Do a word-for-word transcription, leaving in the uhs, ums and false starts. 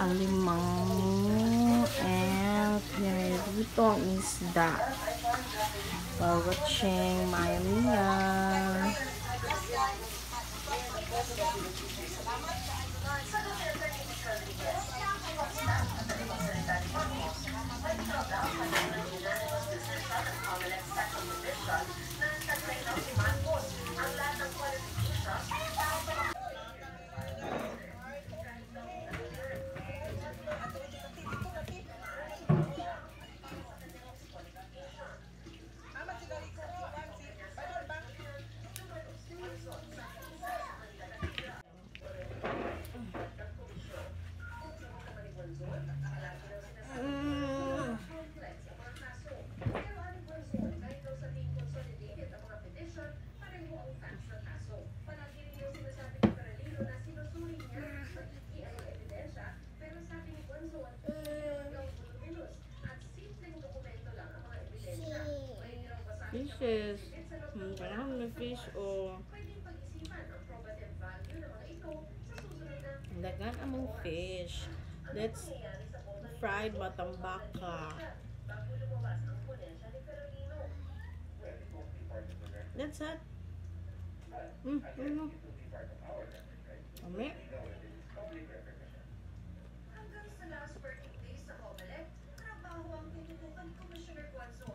alimang and pinirito ang isda. While watching Maya Mia. Fishes. Hmm, kailangan may fish o dagan among fish. That's fried matambaka. That's it. Hmm, ano? Kami? Hanggang sa last working days sa COMELEC, trabaho ang tinutukan Commissioner Guanzo